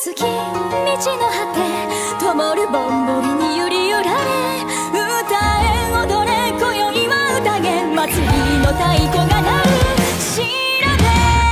月道の果て灯るぼんぼりに揺り揺られ、歌え踊れ今宵は宴、祭りの太鼓が鳴る調べ、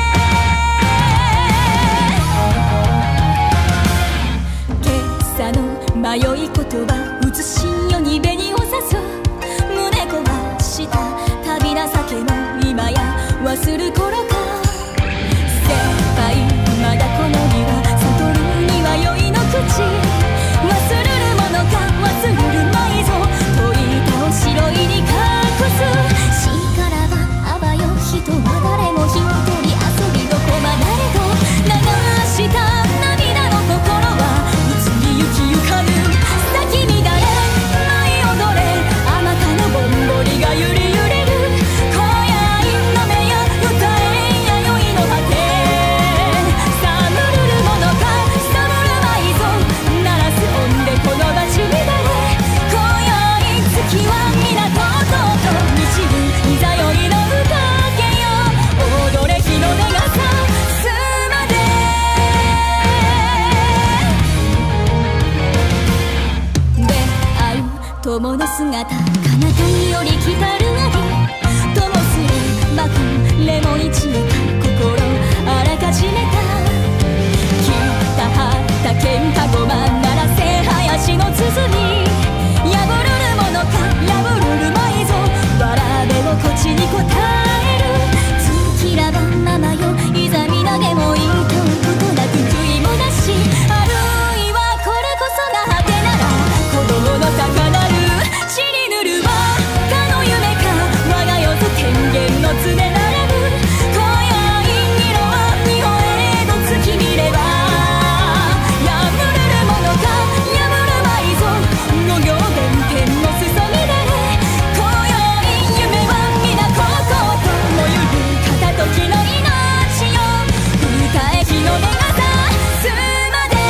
今朝の迷い言葉映しよに紅をさす、胸壊した旅情けも今や忘る頃か、先輩まだこの庭悟るには酔いの口、忘れるものか忘れるまいぞ、問いたを白いに隠す、しからばあばよ人は誰も一人遊びどこまでと流した涙の心はいつに行きゆかぬ、咲き乱れ舞い踊れあまたのぼんぼりが揺り揺れる、今宵の目や歌えや酔いの果て、さむるるものかさむるまいぞ、鳴らす音でこの場所になれ、今宵月は港と満ちるいざ酔いの宴よ、踊れ日の出がさすまで、出会う友の姿彼方により来たるあり、ともする幕レモン一めた心あらかじめた、北畑喧嘩ごまならせ林の鼓、破るるものか破るるまいぞ、わらべをこちに答える、月らばママよいざみなげもいいとことなく悔いもなし、あるいはこれこそが果てなら子供の高鳴る血に塗るはかの夢か我が世と天元の常並ぶ、今宵色は日本へと月見れば、破るるものか破るまいぞ、五行弁天の裾乱れ、今宵夢は皆ここと燃ゆる片時の命よ、歌え日の出がさすまで、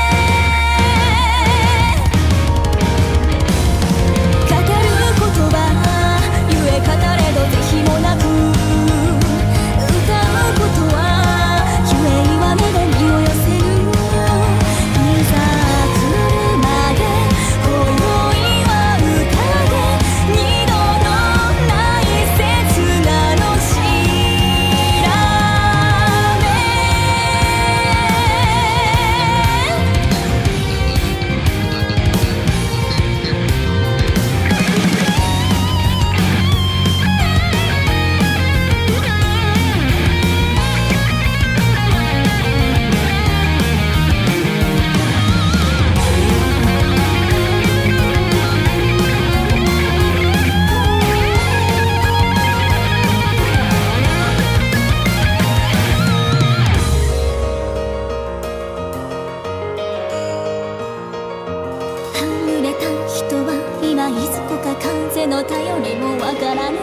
語る言葉ゆえ語れど是非もなく、歌うことはゆえ今目で身を寄せる、いざ来るまで今宵は歌で二度のない切なの調はぐれた人は今いずこか風の頼りもわからぬ、